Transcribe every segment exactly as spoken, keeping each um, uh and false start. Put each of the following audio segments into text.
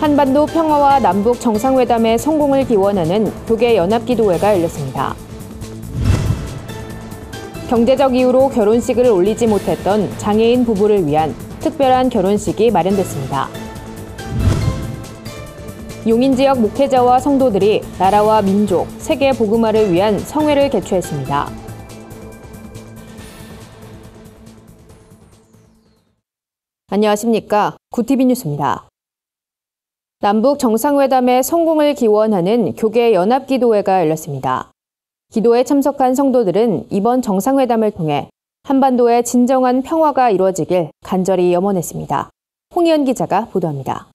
한반도 평화와 남북 정상회담의 성공을 기원하는 교계 연합기도회가 열렸습니다. 경제적 이유로 결혼식을 올리지 못했던 장애인 부부를 위한 특별한 결혼식이 마련됐습니다. 용인 지역 목회자와 성도들이 나라와 민족, 세계 복음화를 위한 성회를 개최했습니다. 안녕하십니까. 구티비 뉴스입니다. 남북 정상회담의 성공을 기원하는 교계 연합기도회가 열렸습니다. 기도에 참석한 성도들은 이번 정상회담을 통해 한반도의 진정한 평화가 이루어지길 간절히 염원했습니다. 홍희연 기자가 보도합니다.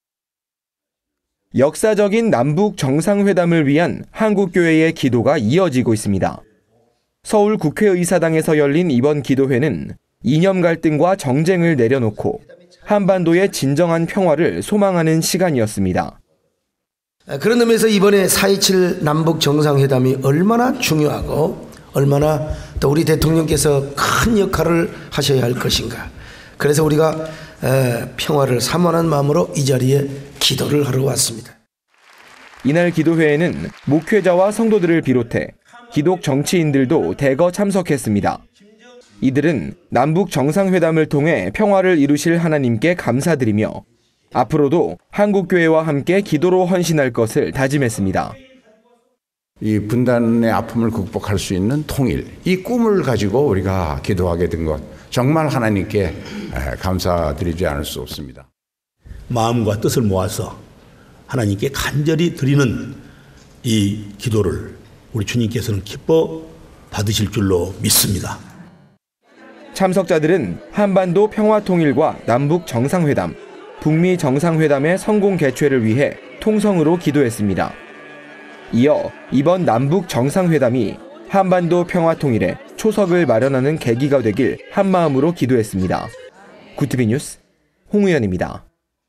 역사적인 남북 정상회담을 위한 한국교회의 기도가 이어지고 있습니다. 서울 국회의사당에서 열린 이번 기도회는 이념 갈등과 정쟁을 내려놓고 한반도의 진정한 평화를 소망하는 시간이었습니다. 그런 의미에서 이번에 사 이칠 남북 정상회담이 얼마나 중요하고 얼마나 또 우리 대통령께서 큰 역할을 하셔야 할 것인가. 그래서 우리가 평화를 사모하는 마음으로 이 자리에 기도를 하러 왔습니다. 이날 기도회에는 목회자와 성도들을 비롯해 기독 정치인들도 대거 참석했습니다. 이들은 남북 정상회담을 통해 평화를 이루실 하나님께 감사드리며 앞으로도 한국교회와 함께 기도로 헌신할 것을 다짐했습니다. 이 분단의 아픔을 극복할 수 있는 통일, 이 꿈을 가지고 우리가 기도하게 된 것, 정말 하나님께 감사드리지 않을 수 없습니다. 마음과 뜻을 모아서 하나님께 간절히 드리는 이 기도를 우리 주님께서는 기뻐 받으실 줄로 믿습니다. 참석자들은 한반도 평화 통일과 남북 정상회담, 북미 정상회담의 성공 개최를 위해 통성으로 기도했습니다. 이어 이번 남북 정상회담이 한반도 평화 통일에 초석을 마련하는 계기가 되길 한마음으로 기도했습니다. 구티비 뉴스 홍우연입니다.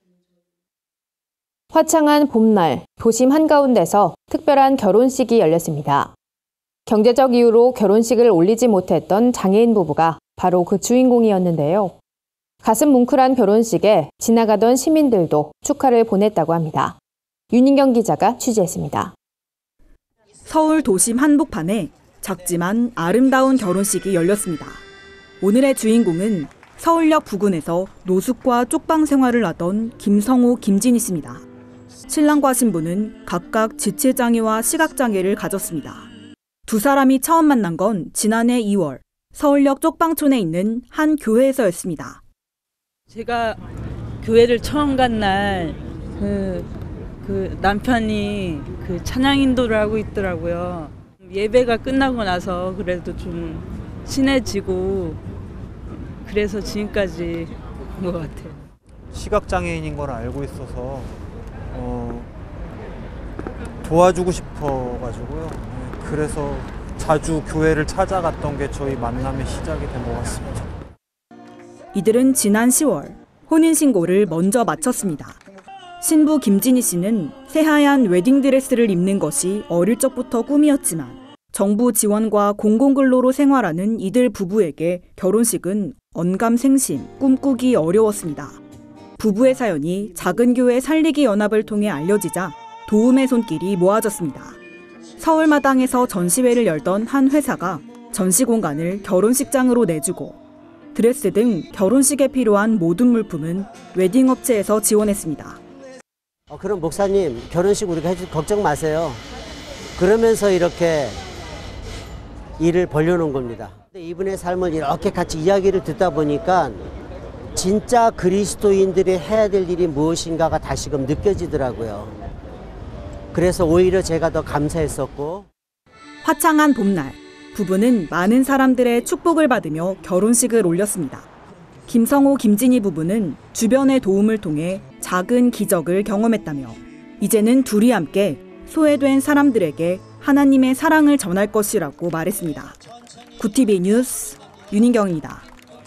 화창한 봄날, 도심 한가운데서 특별한 결혼식이 열렸습니다. 경제적 이유로 결혼식을 올리지 못했던 장애인 부부가 바로 그 주인공이었는데요. 가슴 뭉클한 결혼식에 지나가던 시민들도 축하를 보냈다고 합니다. 윤인경 기자가 취재했습니다. 서울 도심 한복판에 작지만 아름다운 결혼식이 열렸습니다. 오늘의 주인공은 서울역 부근에서 노숙과 쪽방 생활을 하던 김성호, 김진희 씨입니다. 신랑과 신부는 각각 지체장애와 시각장애를 가졌습니다. 두 사람이 처음 만난 건 지난해 이월 서울역 쪽방촌에 있는 한 교회에서였습니다. 제가 교회를 처음 간 날 그, 그 남편이 그 찬양 인도를 하고 있더라고요. 예배가 끝나고 나서 그래도 좀 친해지고 그래서 지금까지 온 것 같아요. 시각장애인인 걸 알고 있어서 어, 도와주고 싶어가지고요. 그래서 자주 교회를 찾아갔던 게 저희 만남의 시작이 된 것 같습니다. 이들은 지난 시월 혼인신고를 먼저 마쳤습니다. 신부 김진희 씨는 새하얀 웨딩드레스를 입는 것이 어릴 적부터 꿈이었지만 정부 지원과 공공근로로 생활하는 이들 부부에게 결혼식은 언감생심, 꿈꾸기 어려웠습니다. 부부의 사연이 작은 교회 살리기 연합을 통해 알려지자 도움의 손길이 모아졌습니다. 서울마당에서 전시회를 열던 한 회사가 전시 공간을 결혼식장으로 내주고 드레스 등 결혼식에 필요한 모든 물품은 웨딩업체에서 지원했습니다. 어, 그럼 목사님, 결혼식 우리가 해줄 걱정 마세요. 그러면서 이렇게 일을 벌려놓은 겁니다. 이분의 삶을 이렇게 같이 이야기를 듣다 보니까 진짜 그리스도인들이 해야 될 일이 무엇인가가 다시금 느껴지더라고요. 그래서 오히려 제가 더 감사했었고. 화창한 봄날, 부부는 많은 사람들의 축복을 받으며 결혼식을 올렸습니다. 김성호, 김진희 부부는 주변의 도움을 통해 작은 기적을 경험했다며 이제는 둘이 함께 소외된 사람들에게 하나님의 사랑을 전할 것이라고 말했습니다. 구티비 뉴스 윤인경입니다.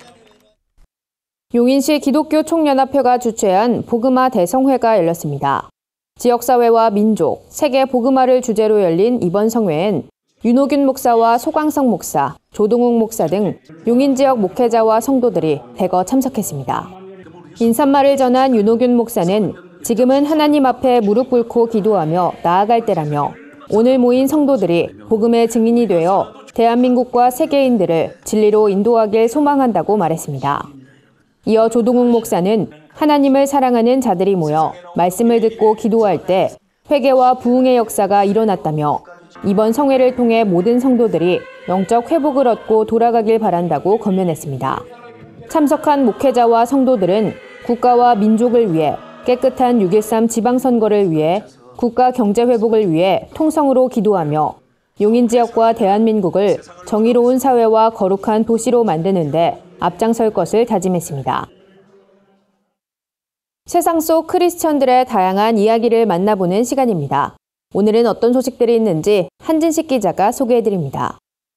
용인시 기독교 총연합회가 주최한 복음화 대성회가 열렸습니다. 지역사회와 민족, 세계 복음화를 주제로 열린 이번 성회엔 윤호균 목사와 소광성 목사, 조동욱 목사 등 용인 지역 목회자와 성도들이 대거 참석했습니다. 인사말을 전한 윤호균 목사는 지금은 하나님 앞에 무릎 꿇고 기도하며 나아갈 때라며 오늘 모인 성도들이 복음의 증인이 되어 대한민국과 세계인들을 진리로 인도하길 소망한다고 말했습니다. 이어 조동욱 목사는 하나님을 사랑하는 자들이 모여 말씀을 듣고 기도할 때 회개와 부흥의 역사가 일어났다며 이번 성회를 통해 모든 성도들이 영적 회복을 얻고 돌아가길 바란다고 권면했습니다. 참석한 목회자와 성도들은 국가와 민족을 위해 깨끗한 육 일삼 지방선거를 위해 국가 경제 회복을 위해 통성으로 기도하며 용인 지역과 대한민국을 정의로운 사회와 거룩한 도시로 만드는 데 앞장설 것을 다짐했습니다. 세상 속 크리스천들의 다양한 이야기를 만나보는 시간입니다. 오늘은 어떤 소식들이 있는지 한진식 기자가 소개해드립니다.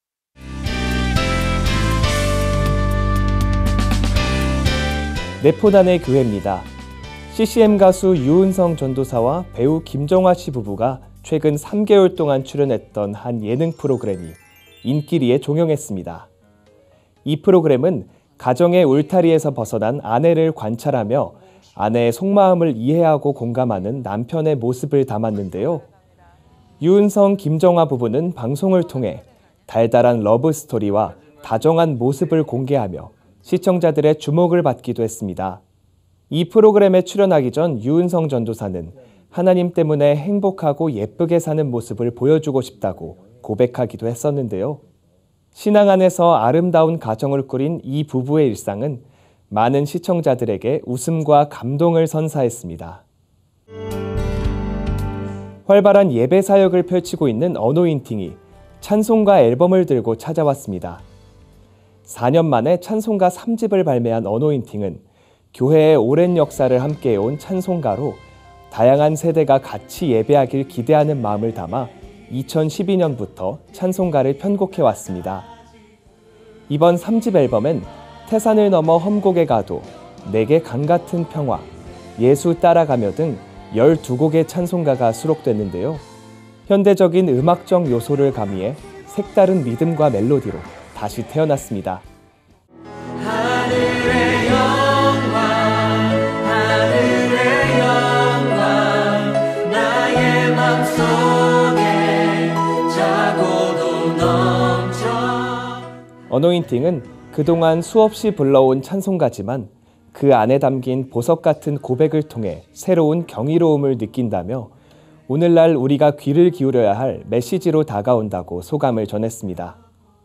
내포단의 교회입니다. 씨씨엠 가수 유은성 전도사와 배우 김정화 씨 부부가 최근 삼 개월 동안 출연했던 한 예능 프로그램이 인기리에 종영했습니다. 이 프로그램은 가정의 울타리에서 벗어난 아내를 관찰하며 아내의 속마음을 이해하고 공감하는 남편의 모습을 담았는데요. 유은성, 김정화 부부는 방송을 통해 달달한 러브스토리와 다정한 모습을 공개하며 시청자들의 주목을 받기도 했습니다. 이 프로그램에 출연하기 전 유은성 전도사는 하나님 때문에 행복하고 예쁘게 사는 모습을 보여주고 싶다고 고백하기도 했었는데요. 신앙 안에서 아름다운 가정을 꾸린 이 부부의 일상은 많은 시청자들에게 웃음과 감동을 선사했습니다. 활발한 예배 사역을 펼치고 있는 어노인팅이 찬송가 앨범을 들고 찾아왔습니다. 사 년 만에 찬송가 삼 집을 발매한 어노인팅은 교회의 오랜 역사를 함께해온 찬송가로 다양한 세대가 같이 예배하길 기대하는 마음을 담아 이천십이 년부터 찬송가를 편곡해왔습니다. 이번 삼 집 앨범엔 태산을 넘어 험곡에 가도, 내게 강같은 평화, 예수 따라가며 등 열두 곡의 찬송가가 수록됐는데요. 현대적인 음악적 요소를 가미해 색다른 리듬과 멜로디로 다시 태어났습니다. 하늘의 영광, 하늘의 영광, 나의 맘속에 자고도 넘쳐. 어노인팅은 그동안 수없이 불러온 찬송가지만 그 안에 담긴 보석 같은 고백을 통해 새로운 경이로움을 느낀다며 오늘날 우리가 귀를 기울여야 할 메시지로 다가온다고 소감을 전했습니다.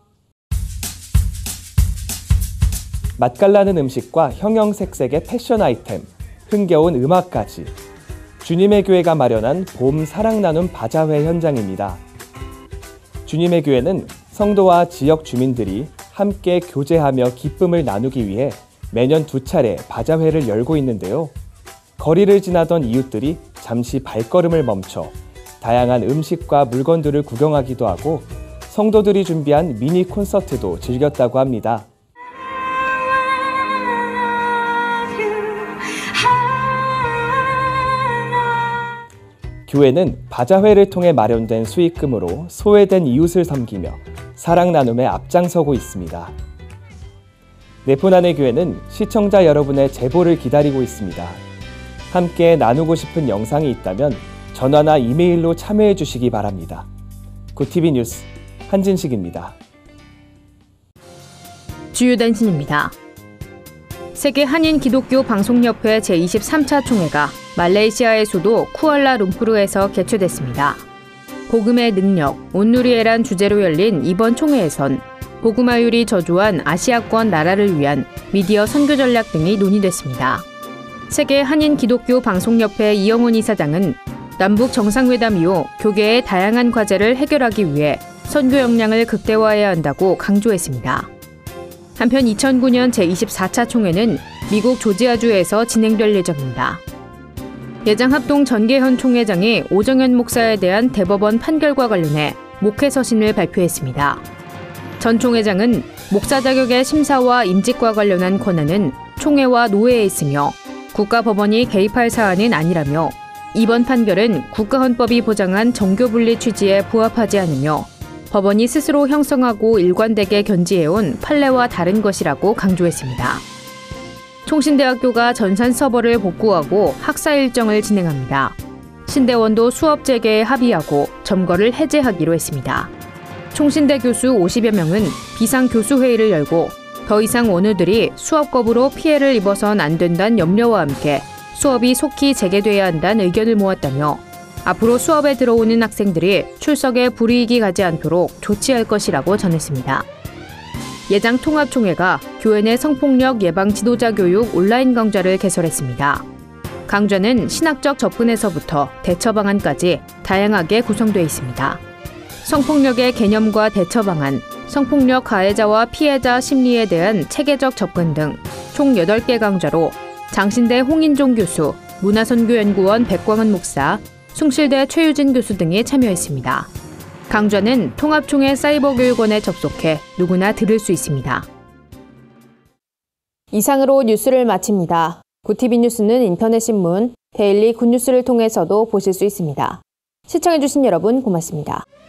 맛깔나는 음식과 형형색색의 패션 아이템, 흥겨운 음악까지 주님의 교회가 마련한 봄 사랑 나눔 바자회 현장입니다. 주님의 교회는 성도와 지역 주민들이 함께 교제하며 기쁨을 나누기 위해 매년 두 차례 바자회를 열고 있는데요. 거리를 지나던 이웃들이 잠시 발걸음을 멈춰 다양한 음식과 물건들을 구경하기도 하고 성도들이 준비한 미니 콘서트도 즐겼다고 합니다. 교회는 바자회를 통해 마련된 수익금으로 소외된 이웃을 섬기며 사랑 나눔에 앞장서고 있습니다. 내포난의 교회는 시청자 여러분의 제보를 기다리고 있습니다. 함께 나누고 싶은 영상이 있다면 전화나 이메일로 참여해 주시기 바랍니다. 구티비 뉴스 한진식입니다. 주요 단신입니다. 세계 한인 기독교 방송협회 제이십삼 차 총회가 말레이시아의 수도 쿠알라룸푸르에서 개최됐습니다. 복음의 능력, 온누리에란 주제로 열린 이번 총회에선 복음화율이 저조한 아시아권 나라를 위한 미디어 선교 전략 등이 논의됐습니다. 세계 한인 기독교 방송협회 이영훈 이사장은 남북 정상회담 이후 교계의 다양한 과제를 해결하기 위해 선교 역량을 극대화해야 한다고 강조했습니다. 한편 이천구 년 제이십사 차 총회는 미국 조지아주에서 진행될 예정입니다. 예장합동 전계현 총회장이 오정현 목사에 대한 대법원 판결과 관련해 목회 서신을 발표했습니다. 전 총회장은 목사 자격의 심사와 임직과 관련한 권한은 총회와 노회에 있으며 국가법원이 개입할 사안은 아니라며 이번 판결은 국가헌법이 보장한 정교분리 취지에 부합하지 않으며 법원이 스스로 형성하고 일관되게 견지해온 판례와 다른 것이라고 강조했습니다. 총신대학교가 전산 서버를 복구하고 학사 일정을 진행합니다. 신대원도 수업 재개에 합의하고 점거를 해제하기로 했습니다. 총신대 교수 오십여 명은 비상교수회의를 열고 더 이상 원우들이 수업 거부로 피해를 입어선 안 된다는 염려와 함께 수업이 속히 재개돼야 한다는 의견을 모았다며 앞으로 수업에 들어오는 학생들이 출석에 불이익이 가지 않도록 조치할 것이라고 전했습니다. 예장 통합총회가 교회 내 성폭력 예방 지도자 교육 온라인 강좌를 개설했습니다. 강좌는 신학적 접근에서부터 대처 방안까지 다양하게 구성되어 있습니다. 성폭력의 개념과 대처 방안, 성폭력 가해자와 피해자 심리에 대한 체계적 접근 등 총 여덟 개 강좌로 장신대 홍인종 교수, 문화선교연구원 백광은 목사, 숭실대 최유진 교수 등이 참여했습니다. 강좌는 통합총회 사이버교육원에 접속해 누구나 들을 수 있습니다. 이상으로 뉴스를 마칩니다. 구티비 뉴스는 인터넷 신문, 데일리 굿뉴스를 통해서도 보실 수 있습니다. 시청해주신 여러분 고맙습니다.